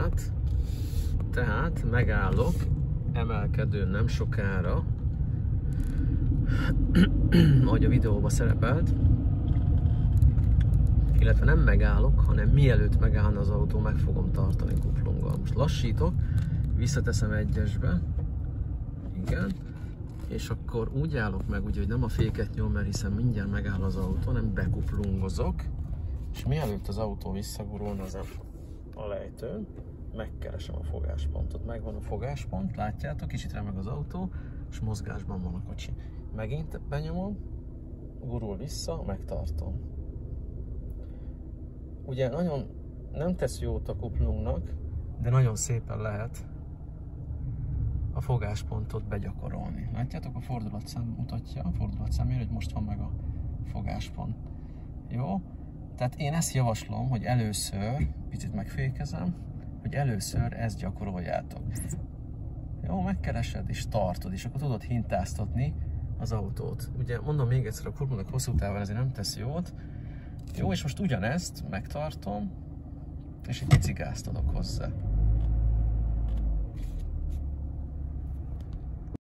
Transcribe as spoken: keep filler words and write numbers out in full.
Tehát, tehát megállok, emelkedőn nem sokára, ahogy a videóban szerepelt, illetve nem megállok, hanem mielőtt megállna az autó, meg fogom tartani kuplunggal. Most lassítok, visszateszem egyesbe, igen, és akkor úgy állok meg, ugye, hogy nem a féket nyom, mert hiszen mindjárt megáll az autó, hanem bekuplungozok, és mielőtt az autó visszagurulna az a lejtőn, megkeresem a fogáspontot. Megvan a fogáspont, látjátok, kicsit remeg az autó, és mozgásban van a kocsi. Megint benyomom, gurul vissza, megtartom. Ugye nagyon nem tesz jót a kuplungnak, de nagyon szépen lehet a fogáspontot begyakorolni. Látjátok, a fordulatszám mutatja, a fordulatszám mérő, hogy most van meg a fogáspont. Jó? Tehát én ezt javaslom, hogy először, picit megfékezem, hogy először ezt gyakoroljátok. Jó, megkeresed és tartod, és akkor tudod hintáztatni az autót. Ugye mondom még egyszer, a kuplungnak hosszú távon ezért nem tesz jót. Jó, és most ugyanezt megtartom, és egy pici gázt adok hozzá.